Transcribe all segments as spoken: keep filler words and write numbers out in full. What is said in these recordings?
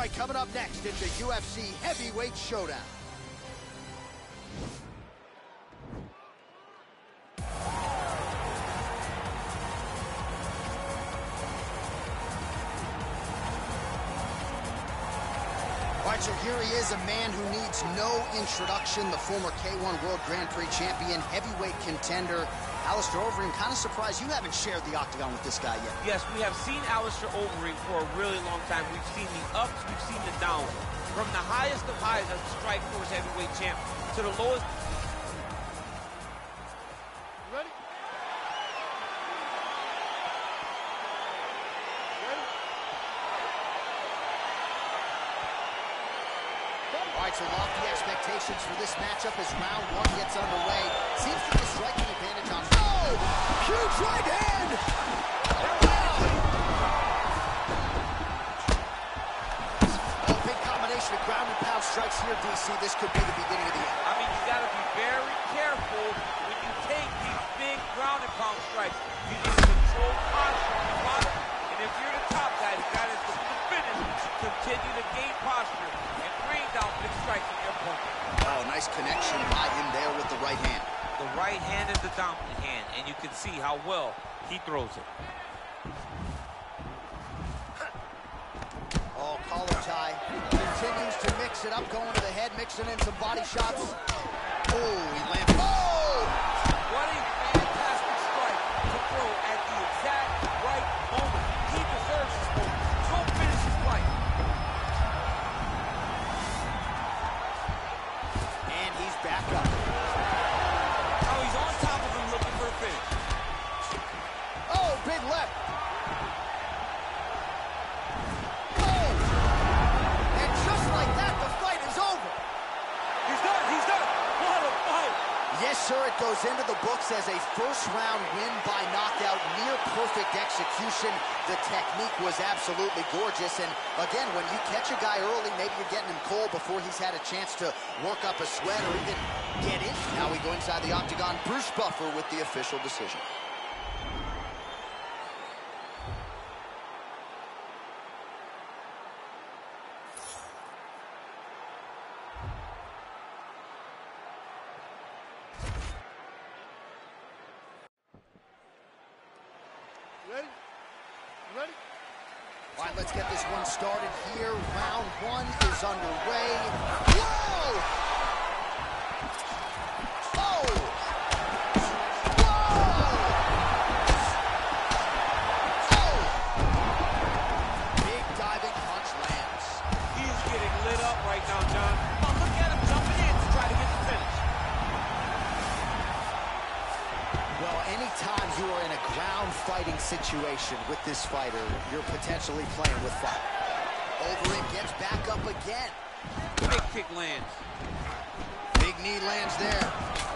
right, coming up next, it's a U F C heavyweight showdown. All right, so here he is, a man who needs no introduction, the former K one World Grand Prix champion, heavyweight contender, Alistair Overeem. Kind of surprised you haven't shared the octagon with this guy yet. Yes, we have seen Alistair Overeem for a really long time. We've seen the ups, we've seen the downs. From the highest of highs as a Strikeforce heavyweight champ to the lowest. Ready? All right, so lofty expectations for this matchup as round one gets underway. Seems to be a striking advantage on... Oh! Huge right hand! Oh, big combination of ground and pound strikes here, D C. This could be the beginning of the end. I mean, you got to be very careful when you take these big ground and pound strikes. You need to control posture on the bottom. And if you're the top guy, the guy that's looking to finish, continue to gain posture and bring down big strikes in your opponent. Oh, nice connection by him there with the right hand. The right hand is the dominant hand, and you can see how well he throws it. Oh, collar tie. Continues to mix it up, going to the head, mixing in some body shots. Oh, he landed. Oh! What a fantastic strike to throw at the exact right moment. He deserves this moment. Go finish his fight. And he's back up. Now he's on top of him looking for a finish. Oh, big left. Yes, sir, it goes into the books as a first-round win by knockout, near-perfect execution. The technique was absolutely gorgeous, and again, when you catch a guy early, maybe you're getting him cold before he's had a chance to work up a sweat or even get in. Now we go inside the octagon. Bruce Buffer with the official decision. Ready? Ready? All right, let's get this one started here. Round one is underway. Whoa! Oh! Whoa! Oh! Big diving punch lands. He's getting lit up right now, John. Oh, look at him jumping in to try to get the finish. Well, anytime you are in a ground fighting situation with this fighter, you're potentially playing with fire. Overeem gets back up again. Big kick lands. Big knee lands there.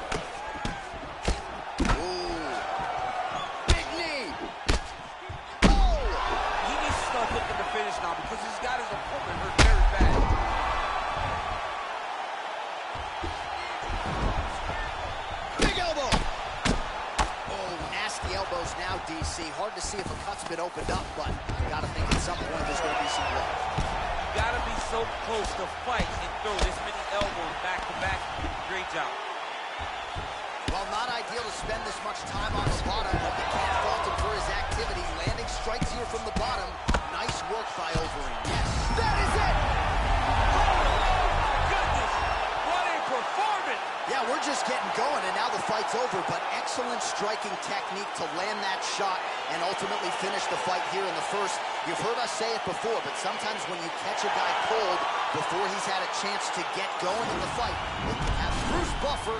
Ooh. Big knee. Oh! He needs to start looking to finish now because he's got his opponent hurt very bad. Big elbow. Elbows now, D C. Hard to see if a cut's been opened up, but you got to think at some point there's going to be some blood. You got to be so close to fight and throw this many elbows back to back. Great job. Well, not ideal to spend this much time on the bottom, but you can't fault him for his activity. Landing strikes here from the bottom. Nice work by Overeem. Yes, that is it! Goodness, what a performance! Yeah, we're just getting going, and now the fight's over, but excellent striking technique to land that shot and ultimately finish the fight here in the first. You've heard us say it before, but sometimes when you catch a guy cold before he's had a chance to get going in the fight, it can have Bruce Buffer.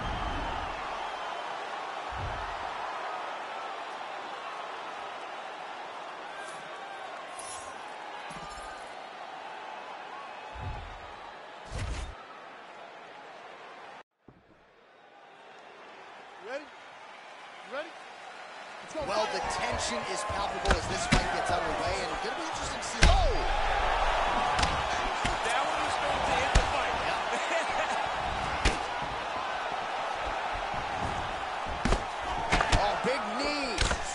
Ready? Ready? Well, the tension is palpable as this fight gets underway, and it's going to be interesting to see. Oh! That one was going to end the fight. Oh, big knees.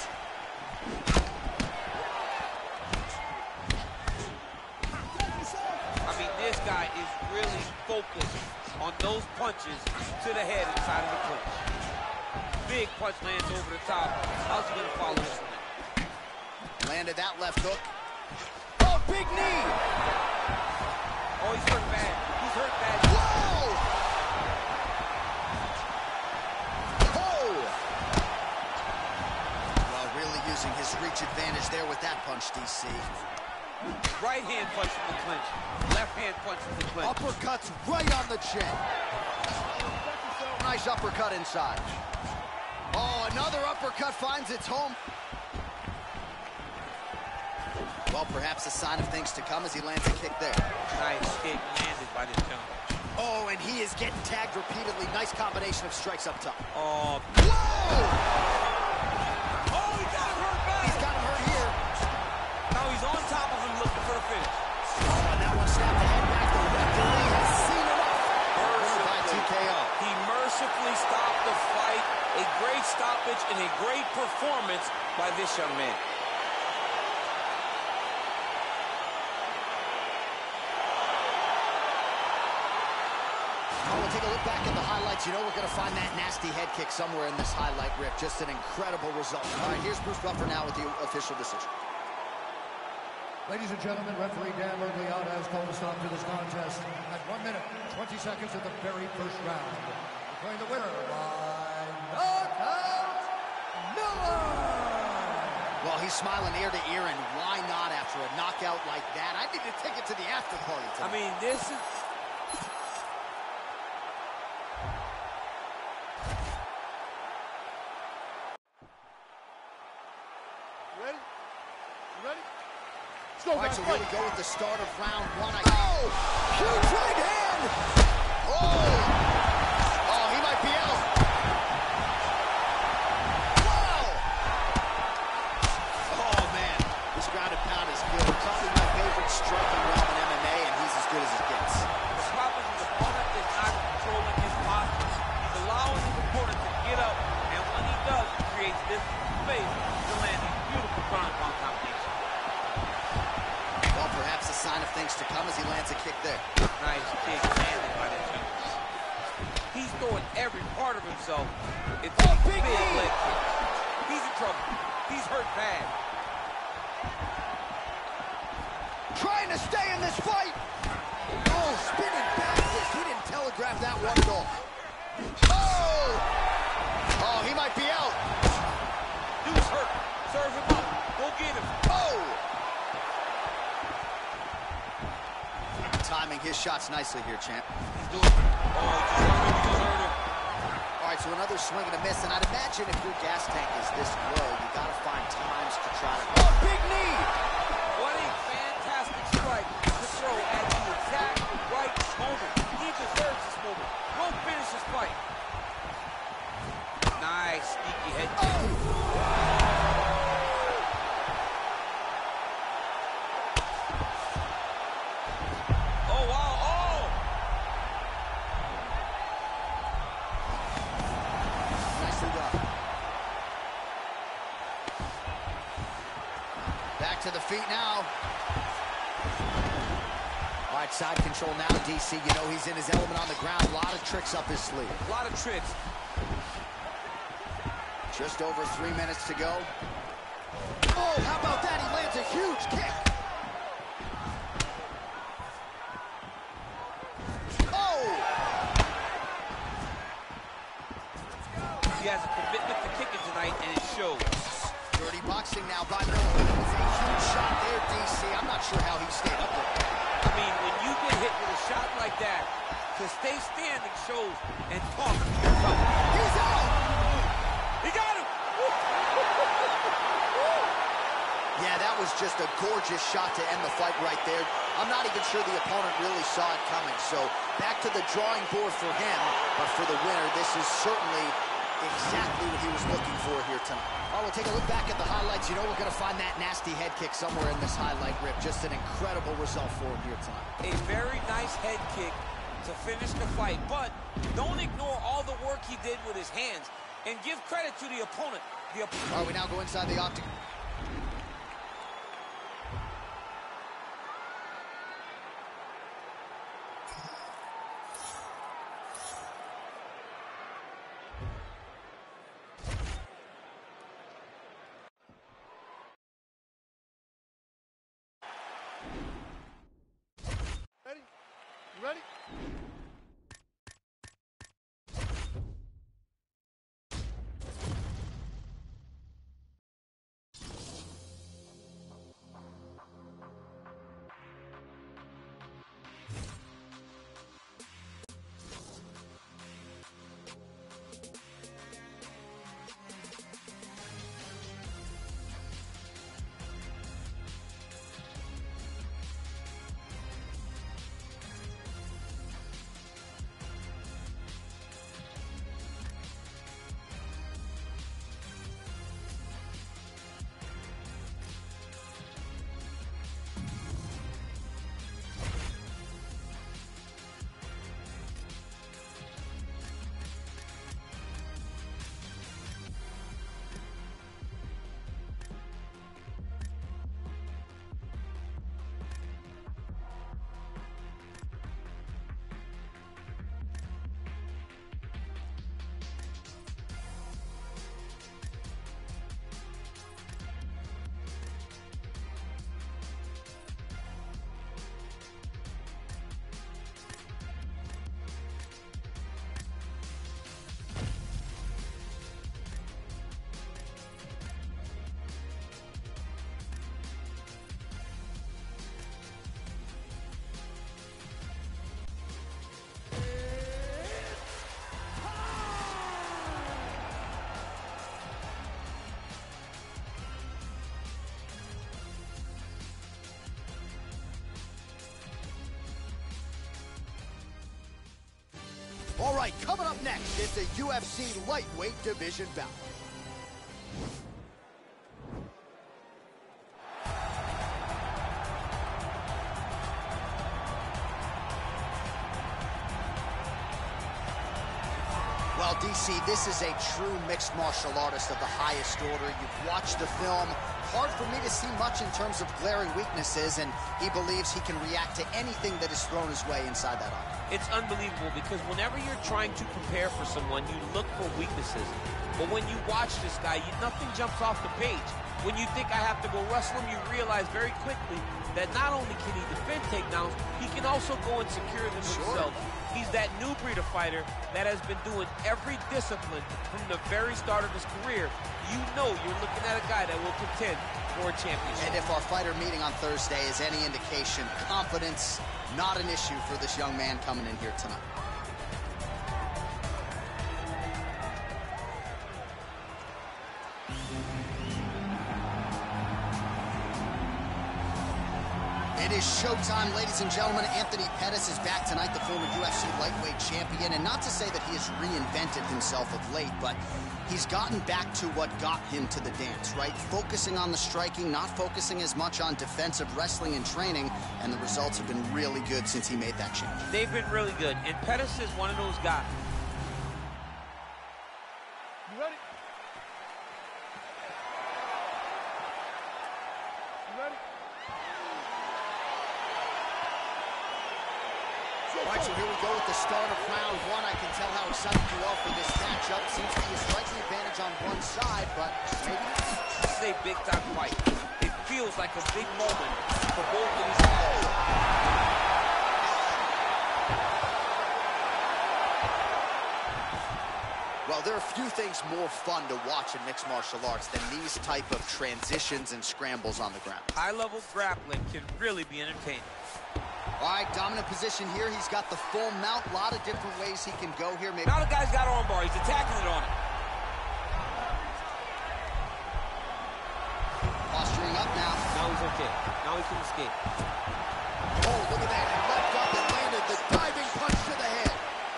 guy is really focused on those punches to the head inside of the clinch. Big punch lands over the top. How's he gonna follow this one? Landed that left hook. Oh, big knee! Oh, he's hurt bad. He's hurt bad. Whoa! Oh! Well, really using his reach advantage there with that punch, D C. Right hand punch from the clinch. Left hand punch from the clinch. Uppercuts right on the chin. Nice uppercut inside. Oh, another uppercut finds its home. Well, perhaps a sign of things to come as he lands a kick there. Nice kick landed by this gentleman. Oh, and he is getting tagged repeatedly. Nice combination of strikes up top. Oh. Whoa! Oh, he got him hurt bad. He's got him hurt here. Now he's on top of him looking for the finish. Oh, and that one snapped the head back. The referee has seen enough. Mercifully by T K O. He mercifully stopped the fight. A great stoppage and a great performance by this young man. Oh, we'll take a look back at the highlights. You know we're going to find that nasty head kick somewhere in this highlight rip. Just an incredible result. All right, here's Bruce Buffer now with the official decision. Ladies and gentlemen, referee Dan Mergliotta has called a stop to this contest at one minute, twenty seconds of the very first round. Declaring the winner by knockout, Miller! Well, he's smiling ear to ear, and why not after a knockout like that? I need to take it to the after party tonight. I mean, this is... Ready? You ready? Let's go, All right, guys. so here we go with the start of round one. I oh! Huge right hand! Oh! Oh, he might be out. Wow! Oh, man. This ground and pound is good. Probably my favorite striking realm in M M A, and he's as good as it gets. The problem is his opponent is not controlling his posture. He's allowing his opponent to get up, and when he does, he creates this space to land these beautiful ground and pound combinations. Well, perhaps a sign of things to come as he lands a kick there. Nice kick landed by this gentleman. He's throwing every part of himself into Oh, these big big knee. leg kicks. He's in trouble. He's hurt bad. Trying to stay in this fight. Oh, spinning back fist. He didn't telegraph that one at all. Oh! Oh, he might be out. Dude's hurt. Serve him up. Go get him. Oh! Timing his shots nicely here, champ. He's doing it. Oh, just hurt him. Just hurt him. All right, so another swing and a miss, and I'd imagine if your gas tank is this low, you gotta find times to try to... Oh, big knee! What a fantastic strike to throw at the exact right moment. He deserves this moment. Go finish this fight. Nice, sneaky head kick. Oh, wow, oh! Nicely done. Back to the feet now. All right, side control now, D C. You know he's in his element on the ground. A lot of tricks up his sleeve. A lot of tricks. Just over three minutes to go. Oh, how about that? He lands a huge kick. Oh! He has a commitment to kicking tonight, and it shows. Dirty boxing now by Miller. It was a huge shot there, D C. I'm not sure how he stayed up there. I mean, when you get hit with a shot like that, to stay standing shows and talk. He's out! He got him! Yeah, that was just a gorgeous shot to end the fight right there. I'm not even sure the opponent really saw it coming. So back to the drawing board for him. But for the winner, this is certainly exactly what he was looking for here tonight. All right, we'll take a look back at the highlights. You know we're going to find that nasty head kick somewhere in this highlight rip. Just an incredible result for him here tonight. A very nice head kick to finish the fight. But don't ignore all the work he did with his hands. And give credit to the opponent. The op All right, we now go inside the octagon. You ready? All right, coming up next, it's a U F C lightweight division bout. Well, D C, this is a true mixed martial artist of the highest order. You've watched the film. Hard for me to see much in terms of glaring weaknesses, and he believes he can react to anything that is thrown his way inside that arm. It's unbelievable because whenever you're trying to prepare for someone, you look for weaknesses. But when you watch this guy, you, nothing jumps off the page. When you think I have to go wrestle him, you realize very quickly that not only can he defend takedowns, he can also go and secure them himself. Sure. He's that new breed of fighter that has been doing every discipline from the very start of his career. You know you're looking at a guy that will contend for a championship. And if our fighter meeting on Thursday is any indication, confidence, not an issue for this young man coming in here tonight. It is showtime, ladies and gentlemen. Anthony Pettis is back tonight, the former U F C lightweight champion. And not to say that he has reinvented himself of late, but he's gotten back to what got him to the dance, right? Focusing on the striking, not focusing as much on defensive wrestling and training. And the results have been really good since he made that change. They've been really good. And Pettis is one of those guys. You ready? You ready? All right, so here we go with the start of round one. I can tell how excited you are for this matchup. Seems to be a striking advantage on one side, but maybe this is a big-time fight. It feels like a big moment for both of these guys. Well, there are few things more fun to watch in mixed martial arts than these type of transitions and scrambles on the ground. High-level grappling can really be entertaining. All right, dominant position here. He's got the full mount. A lot of different ways he can go here. Maybe now the guy's got armbar. He's attacking it on it. Posturing up now. Now he's okay. Now he can escape. Oh, look at that. He leapt up and landed the diving punch to the head.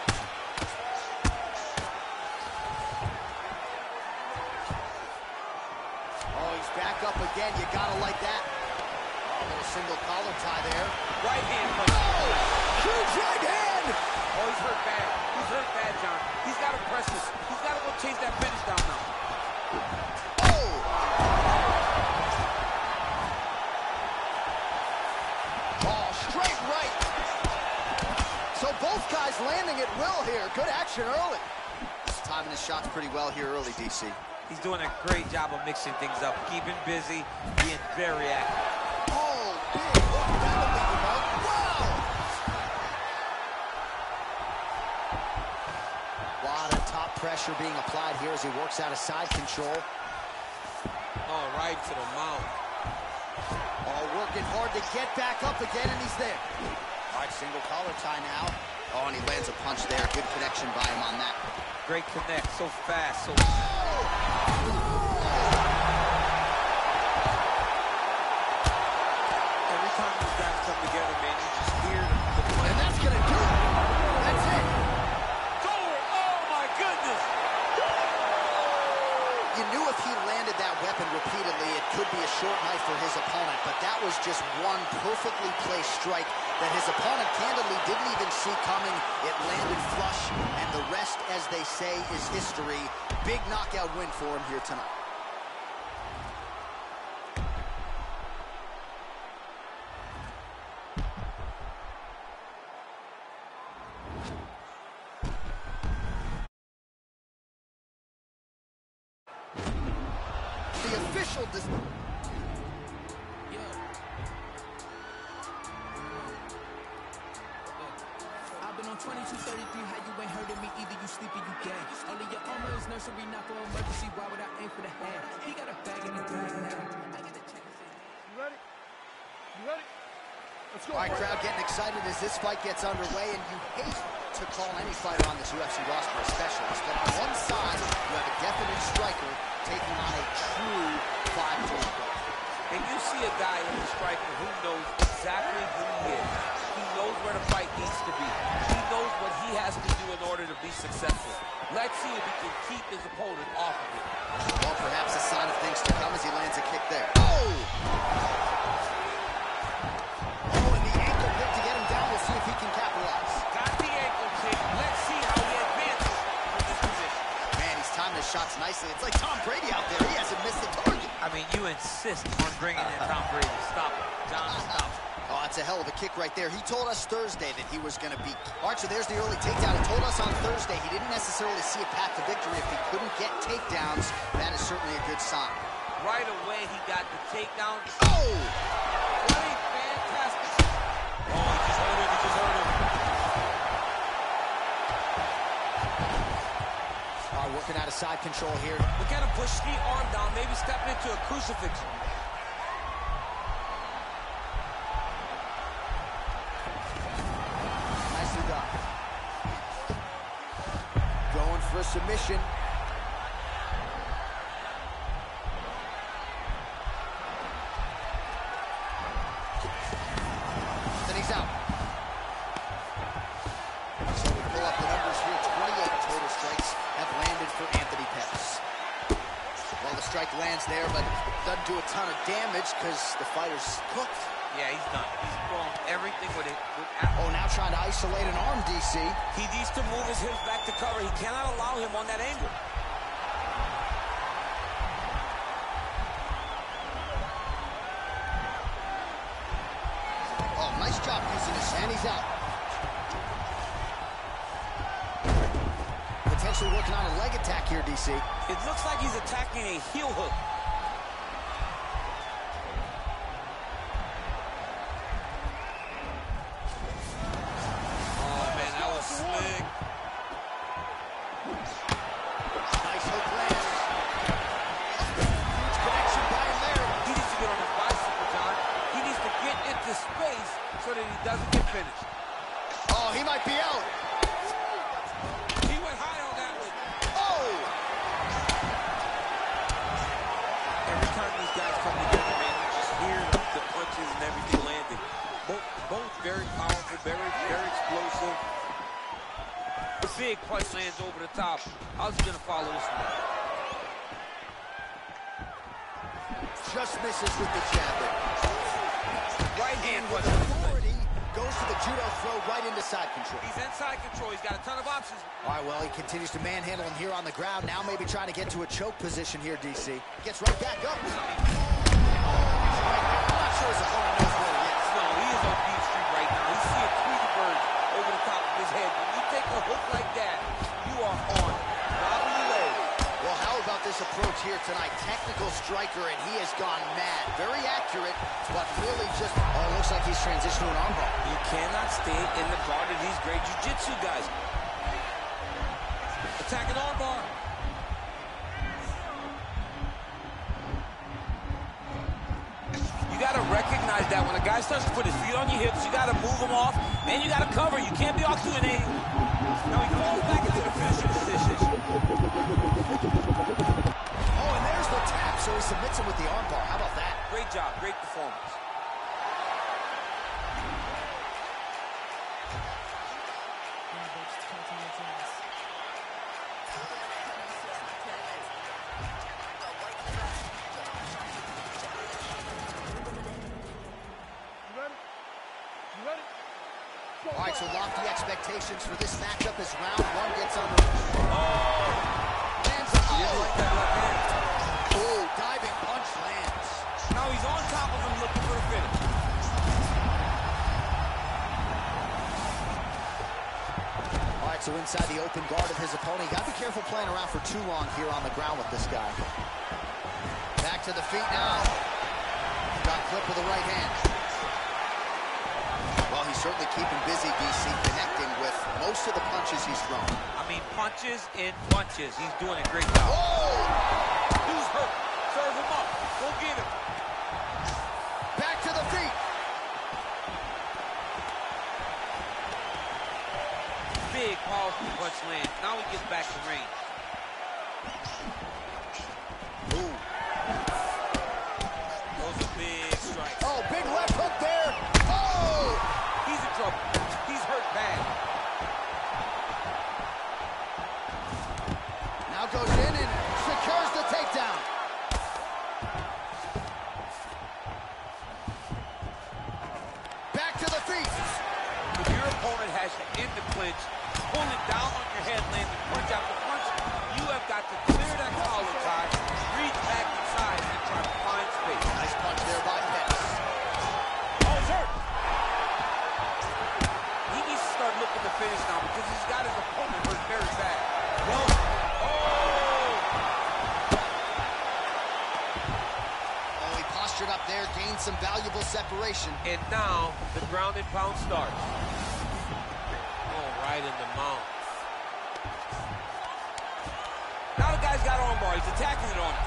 Oh, he's back up again. You gotta like that. A little single collar tie there. Right hand punch. Oh! Huge right hand! Oh, he's hurt bad. He's hurt bad, John. He's got to press this. He's got to go chase that finish down now. Oh! Oh, straight right. So both guys landing at will here. Good action early. He's timing his shots pretty well here early, D C. He's doing a great job of mixing things up, keeping busy, being very active. Oh, big. Oh, that'll leave him out. Wow! pressure being applied here as he works out of side control. Oh, right to the mouth. Oh, working hard to get back up again, and he's there. All right, single collar tie now. Oh, and he lands a punch there. Good connection by him on that. Great connect, so fast, so... Every time these guys come together, man, you just hear the play. And that's gonna do it. That's it. Goal! Oh, my goodness! You knew if he landed that weapon repeatedly, it could be a short night for his opponent, but that was just one perfectly placed strike that his opponent candidly didn't even see coming. It landed flush, and the rest, as they say, is history. Big knockout win for him here tonight. The official dis- I've been on twenty-two thirty-three, how you ain't heard of me either, you sleepy, you gay. Only your armor is nursery, not for emergency, why would I aim for the head? He got a bag in his bag now, I get a check. You ready? You ready? Let's go. All right, crowd getting excited as this fight gets underway, and you hate to call any fighter on this U F C roster a specialist, but on one side, you have a definite striker taking on a true five-tool player. And you see a guy in the striker who knows exactly who he is. He knows where the fight needs to be. He knows what he has to do in order to be successful. Let's see if he can keep his opponent off of it. Well, perhaps a sign of things to come as he lands a kick there. Oh! Oh, and the ankle pick to get him down. We'll see if he can capitalize. Got the ankle kick. Let's see how he advances from this position. Man, he's timed his shots nicely. It's like Tom Brady out there. He hasn't missed a target. I mean, you insist on bringing in Tom Brady. Stop it. John, stop it. Oh, that's a hell of a kick right there. He told us Thursday that he was going to be... All right, so there's the early takedown. He told us on Thursday he didn't necessarily see a path to victory if he couldn't get takedowns. That is certainly a good sign. Right away, he got the takedown. Oh! What a fantastic... Oh, he just hurt him. He just hurt him. All right, working out of side control here. Look at him push the arm down, maybe stepping into a crucifix. Nicely done. Going for a submission. Then he's out. So we pull up the numbers here. twenty-eight total strikes have landed for Anthony Pettis. Well, the strike lands there, but doesn't do a ton of damage because the fighter's cooked. Yeah, he's done. He's thrown everything with it. With Oh, now trying to isolate an arm, D C. he needs to move his hips back to cover. He cannot allow him on that angle. Oh, nice job using his hand. He's out. Potentially working on a leg attack here, D C. It looks like he's attacking a heel hook. Oh, man, that was slick. Nice hook lands. Huge connection by him there. He needs to get on his bicycle, John. He needs to get into space so that he doesn't get finished. Oh, he might be out. He went high on that one. Oh! Every time these guys come together, man, you just hear the, the punches and everything landing. Both, both very powerful, very, very explosive. The big punch lands over the top. How's he gonna follow this one? Just misses with the jab there. Right hand With punch. authority, goes to the judo throw right into side control. He's inside control. He's got a ton of options. All right, well, he continues to manhandle him here on the ground. Now maybe trying to get to a choke position here, D C. Gets right back up. I'm not sure his opponent knows where he is. No, he is on Beat Street right now. He's seeing Tweety Bird over the top of his head. When you take a hook like that, you are on wobbly leg. Well, how about this approach here tonight? Technical striker, and he has gone mad. Very accurate, but really just, oh, it looks like he's transitioned to an armbar. You cannot stay in the guard of these great jiu-jitsu guys. Attacking armbar. You got to recognize that when a guy starts to put his feet on your hips, you got to move him off, and you got to cover. You can't be off doing anything. Now he falls back into the finishing position. Oh, and there's the tap, so he submits him with the armbar. How about that? Great job, great performance. All right, so lofty expectations for this matchup as round one gets underway. Oh! Lands a He didn't like that left hand. Oh, diving punch lands. Now he's on top of him looking for the finish. All right, so inside the open guard of his opponent. You got to be careful playing around for too long here on the ground with this guy. Back to the feet now. Got clip with the right hand. Well, he's certainly keeping busy, D C, connecting with most of the punches he's thrown. I mean, punches in punches. He's doing a great job. Oh! Who's hurt? Serve him up. Go get him. Back to the feet. Big, powerful punch land. Now he gets back to range. Ooh. Those are big strikes. Oh, big left hook there. Oh! He's in trouble. He's hurt bad. Now goes in and secures the takedown. Back to the feet. If your opponent has you in the clinch, pull it down on your head, landing punch after punch, you have got to clear that collar tie, reach back inside, and try to find space. Nice punch there by Pettis. Oh, it's hurt. He needs to start looking to finish now because he's got his opponent hurt very bad. Well, oh! Oh, he postured up there, gained some valuable separation. And now the ground and pound starts. Oh, right in the mouth. Now the guy's got armbar. He's attacking it on him.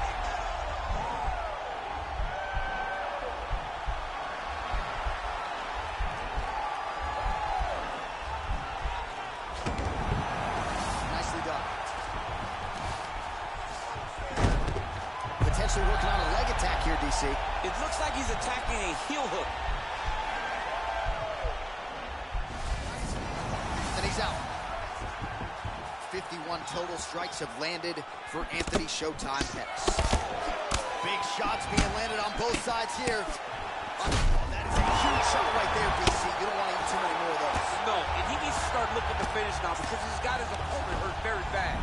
Nicely done. Potentially working on a leg attack here, D C. It looks like he's attacking a heel hook. And he's out. fifty-one total strikes have landed for Anthony Showtime Pettis. Big shots being landed on both sides here. Oh, that is a huge shot right there, D C. You don't want to eat too many more of those. No, and he needs to start looking to finish now because he's got his opponent hurt very bad.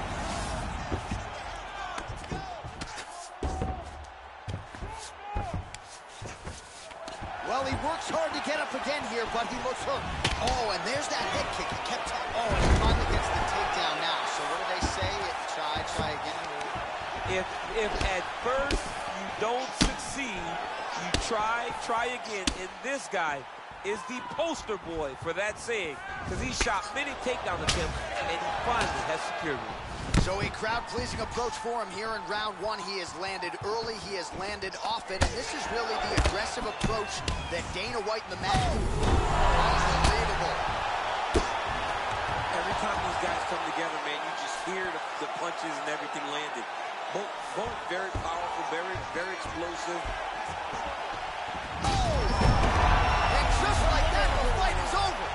Well, he works hard to get up again here, but he looks hurt. Oh, and there's that head kick. He kept up. Oh, and he finally gets the takedown now. So what do they say? Try, try again. If, if at first you don't succeed, you try, try again. And this guy is the poster boy for that saying because he shot many takedown attempts and he finally has secured one. So a crowd-pleasing approach for him here in round one. He has landed early, he has landed often, and this is really the aggressive approach that Dana White and the man. Unbelievable. Every time these guys come together, man, you just hear the, the punches and everything landed. Both, both very powerful, very, very explosive. Oh! And just like that, the fight is over.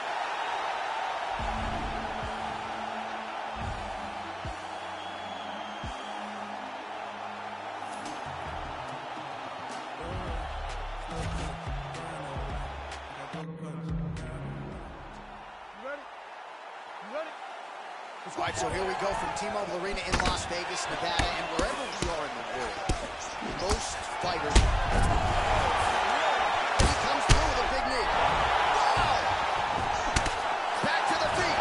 All right, so here we go from T-Mobile Arena in Las Vegas, Nevada, and wherever we are in the world, most fighters. He comes through with a big knee. Wow! Back to the feet.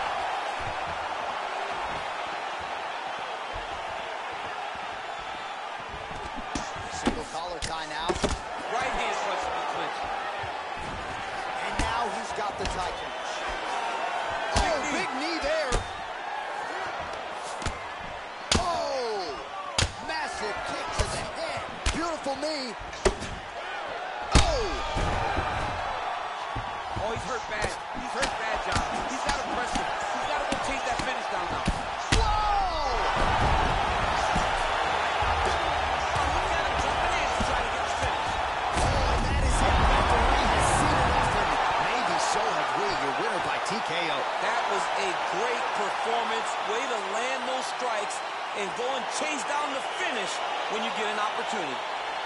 Single collar tie now. Right hand punch in the clinch. And now he's got the tie clinch. Oh, big knee there. Oh, he's hurt bad. He's hurt bad, John. He's got to press him. He's got to go chase that finish down now. Whoa! Oh, look at him jumping in to try to get the finish. Oh, and that is it. Referee has seen enough, and maybe so have we. Your winner by T K O. That was a great performance. Way to land those strikes and go and chase down the finish when you get an opportunity.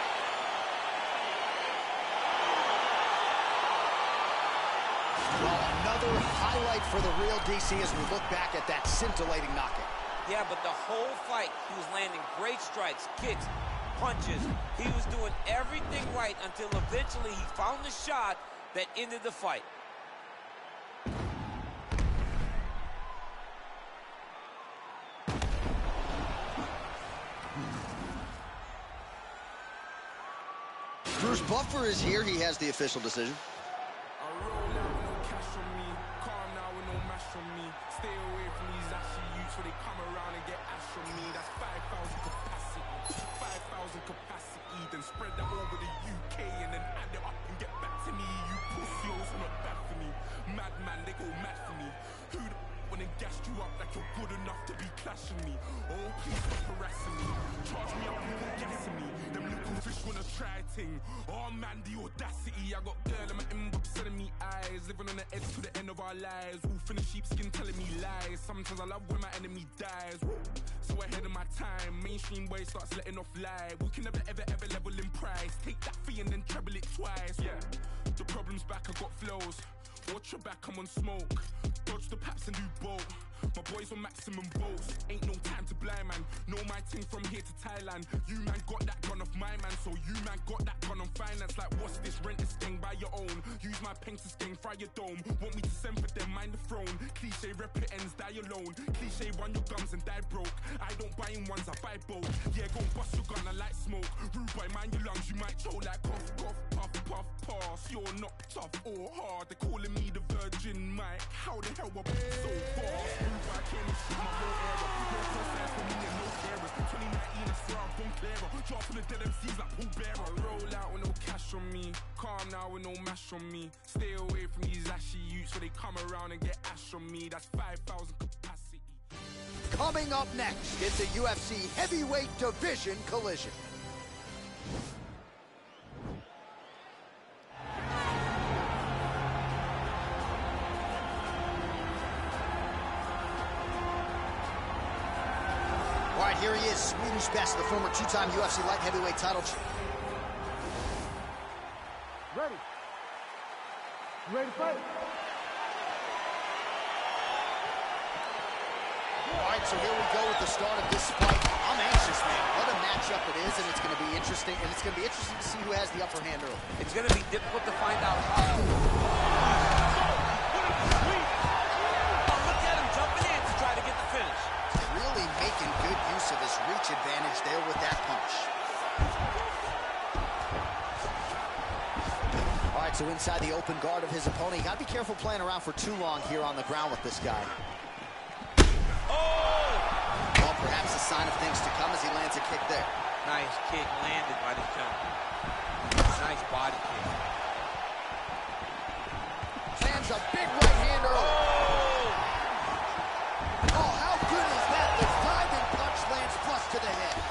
Well, another highlight for the real D C as we look back at that scintillating knockout. Yeah, but the whole fight, he was landing great strikes, kicks, punches. He was doing everything right until eventually he found the shot that ended the fight. Bruce Buffer is here. He has the official decision. I roll out with no cash on me, calm now with no mash on me. Stay away from these ashy youths so they come around and get ash on me. That's five thousand capacity, five thousand capacity. Then spread that over the U K and then add it up and get back to me. You pussies are not bad for me. Madman, they go mad for me. Who the when they gassed you up like you're good enough to be clashing me? Oh, please stop harassing me. Charge me up and put gas in me. Them little fish wanna try ting. Oh man, the audacity. I got girl in my inbox sending me eyes. Living on the edge to the end of our lives. Wolf in the sheepskin telling me lies. Sometimes I love when my enemy dies. Woo. So ahead of my time. Mainstream boy starts letting off live. We can never ever ever level in price. Take that fee and then treble it twice. Yeah, the problem's back, I got flows. Watch your back, I'm on smoke. Dodge the paps and do both. My boys on maximum bolts. Ain't no time to blind man. Know my ting from here to Thailand. You man got that gun off my man, so you man got that gun on finance. Like what's this? Rent this thing by your own. Use my pen to sting, fry your dome. Want me to send for them, mind the throne. Cliche rep it ends, die alone. Cliche run your gums and die broke. I don't buy in ones, I buy both. Yeah, go bust your gun, I like smoke. Rude boy, mind your lungs, you might choke like cough, cough, puff, puff, pass. You're not tough or hard. They're calling me the Virgin Mike. How the hell I be so fast? Rude boy, I came and shoot my whole era. No process for me and no errors. twenty nineteen, I swear I've gone clearer. Drop from the dead M Cs like Paul Bearer. I roll out with no cash on me. Calm now with no mash on me. Stay away from these ashy youths so they come around and get ash on me. That's five thousand capacity. Coming up next, it's a U F C heavyweight division collision. All right, here he is, Sweden's best, the former two-time U F C light heavyweight title champion. Ready. You ready to fight? All right, so here we go with the start of this fight. I'm anxious, man. What a matchup it is, and it's going to be interesting, and it's going to be interesting to see who has the upper hand early. It's going to be difficult to find out how. Oh, look at him jumping in to try to get the finish. Really making good use of his reach advantage there with that punch. All right, so inside the open guard of his opponent, you got to be careful playing around for too long here on the ground with this guy. Oh! Well, perhaps a sign of things to come as he lands a kick there. Nice kick landed by this gentleman. Nice body kick. Lands a big right-hander. Oh! Oh, how good is that? The diving punch lands flush to the head.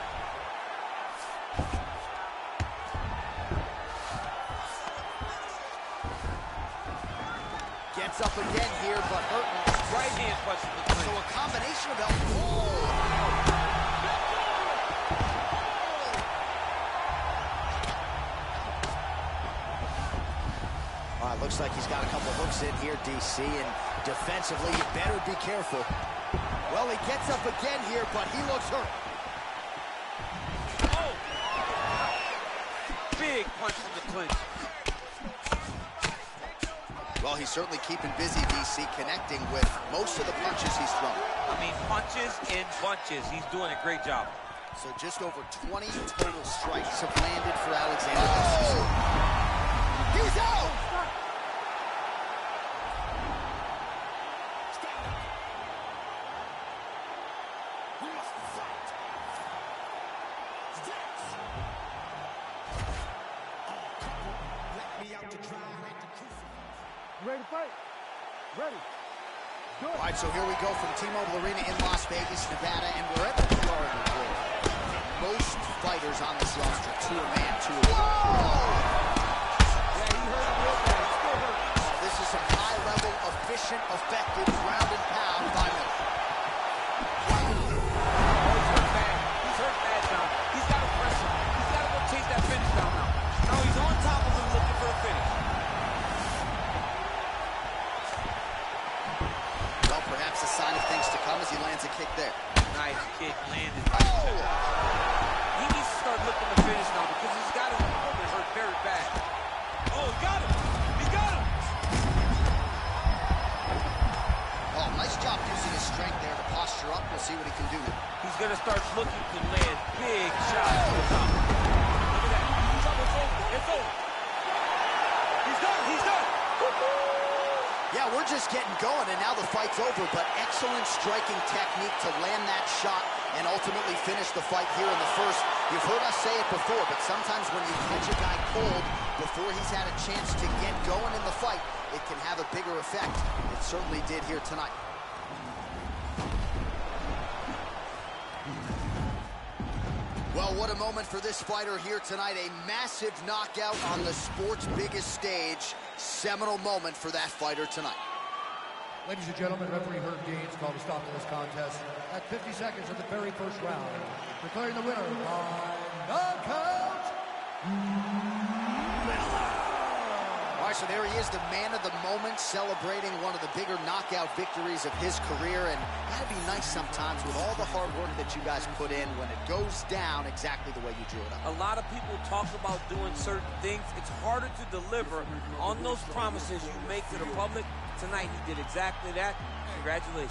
Gets up again here, but hurting. Right hand punch to the clinch. So a combination of elbows. Oh! All right, looks like he's got a couple hooks in here, D C, and defensively, you better be careful. Well, he gets up again here, but he looks hurt. Oh! Big punch from the clinch. Well, he's certainly keeping busy, D C, connecting with most of the punches he's thrown. I mean, punches in bunches. He's doing a great job. So just over twenty total strikes have landed for Alexander. Oh! He's out! ready to fight? Ready. Good. All right, so here we go from T-Mobile Arena in Las Vegas, Nevada, and wherever we are in the world, most fighters on this roster, two-a-man, two-a-man. Yeah, he hurt him real bad. He's still hurt. Oh, this is some high-level, efficient, effective ground and pound by Miller. He's hurt bad now. He's got to press him. He's got to go chase that finish down now. Now he's on top of him looking for a finish. Well, perhaps a sign of things to come as he lands a kick there. Nice kick landed. Oh! He needs to start looking to finish now because he's got his opponent hurt very bad. Oh, he got him. He got him. Oh, nice job using his strength there to posture up. We'll see what he can do now. He's going to start looking to land big shots to the top. Look at that. It's over. It's over. He's done. He's done. Yeah, we're just getting going, and now the fight's over, but excellent striking technique to land that shot and ultimately finish the fight here in the first. You've heard us say it before, but sometimes when you catch a guy cold before he's had a chance to get going in the fight, it can have a bigger effect. It certainly did here tonight. Well, what a moment for this fighter here tonight. A massive knockout on the sport's biggest stage. Seminal moment for that fighter tonight. Ladies and gentlemen, referee Herb Gaines called a stop to this contest at fifty seconds of the very first round, declaring the winner by knockout, Miller. All right, so there he is, the man of the moment, celebrating one of the bigger knockout victories of his career. And that'd be nice sometimes with all the hard work that you guys put in when it goes down exactly the way you drew it up. A lot of people talk about doing certain things. It's harder to deliver on those promises you make to the public. Tonight, he did exactly that. Congratulations.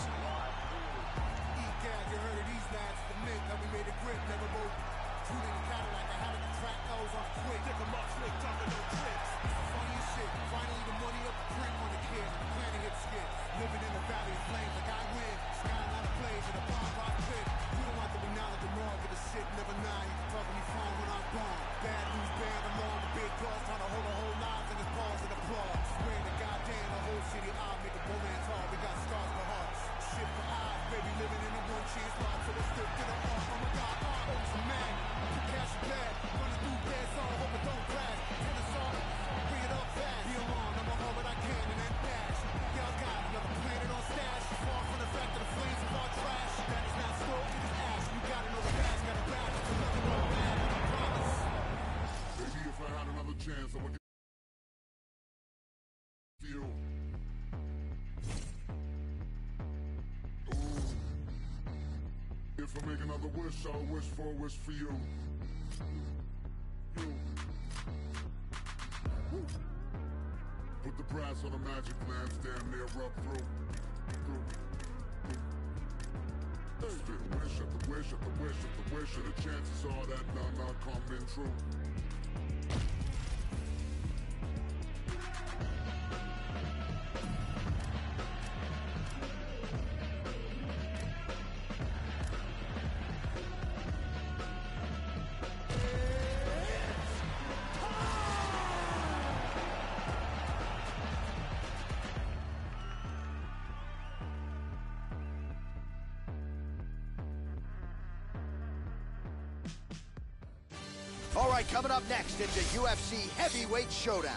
Living in the valley of flames like I win. Skyline of blaze in a bomb rock pit. You don't have to acknowledge the wrong of the shit. Never nine. Talking me fine when I'm gone. Bad news bad along the big dogs trying to hold a whole lives in his balls and applause. Swearing to goddamn the whole city I'll make a romance hard. We got stars for hearts. Shit for eyes, baby living in a one chance life. So let's still get it off. Oh my god, art, oh it's a man. Cash is bad. Running through bad song, hope it don't crash. Turn the song, bring it up fast. Be alone, I'ma hold what I can and then dash. Y'all got another planet on stash. Far from the fact that the flames of our trash. That is not stored, it is ash. You gotta know the past, gotta back. It's another road man, I promise. Baby, if I had another chance, I would get you. Ooh. If I make another wish, I'll wish for a wish for you. You. Woo. Put the brass on the magic lamp, damn near up through. through. Spit wish after wish after wish after wish, and the chances are that none are coming true. All right, coming up next, it's a U F C heavyweight showdown.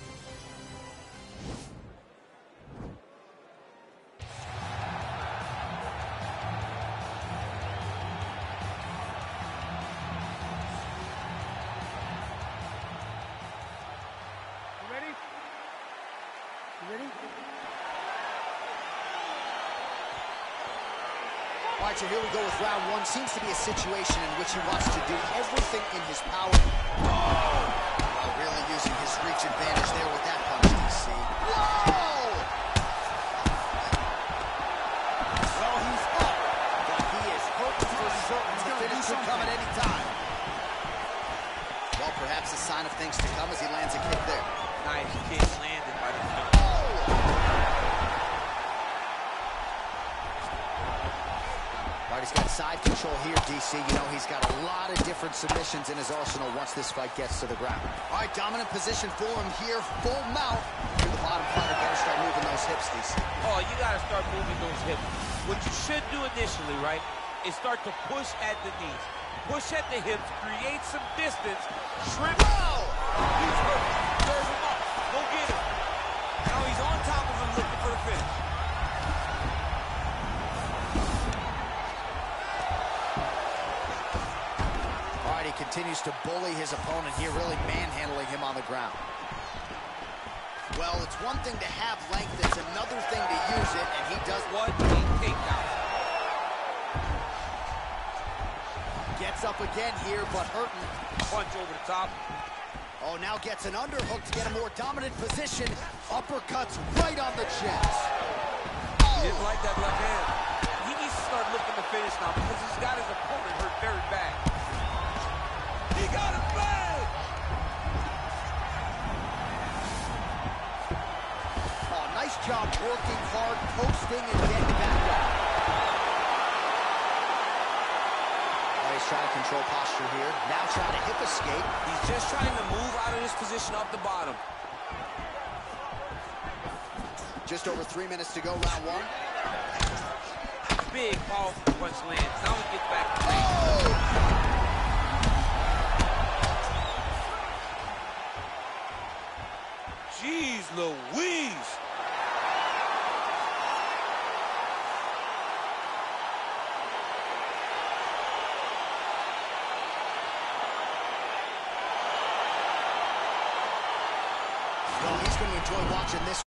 You ready? You ready? All right, so here we go with round one. Seems to be a situation in which he wants to do everything in his power. Oh! Well, really using his reach advantage there with that punch, D C. Whoa! Well, he's up, but he is hoping for certain the finish could come at any time. Well, perhaps a sign of things to come as he lands a kick there. Nice kick landed by the top. All right, he's got side control here, D C. You know, he's got a lot of different submissions in his arsenal once this fight gets to the ground. All right, dominant position for him here. Full mount. To the bottom fighter better start those hips, D C. Oh, you got to start moving those hips. What you should do initially, right, is start to push at the knees. Push at the hips, create some distance, shrimp. Whoa! He's hurt. Serve him up. Go get him. Now he's on top of him looking for the finish. All right, he continues to bully his opponent here, really manhandling him on the ground. Well, it's one thing to have length, it's another thing to use it, and he does What a takedown. Gets up again here, but hurting. Punch over the top. Oh, now gets an underhook to get a more dominant position. Uppercuts right on the chest. He didn't like that left hand. He needs to start looking to finish now because he's got his opponent hurt very bad. He got him bad! Oh, nice job working hard, posting, and getting back up. Oh, he's trying to control posture here. Now trying to hip escape. He's just trying to move out of this position off the bottom. Just over three minutes to go, round one. Big, powerful punch lands. Now he gets back to Oh! Jeez Louise! Well, he's going to enjoy watching this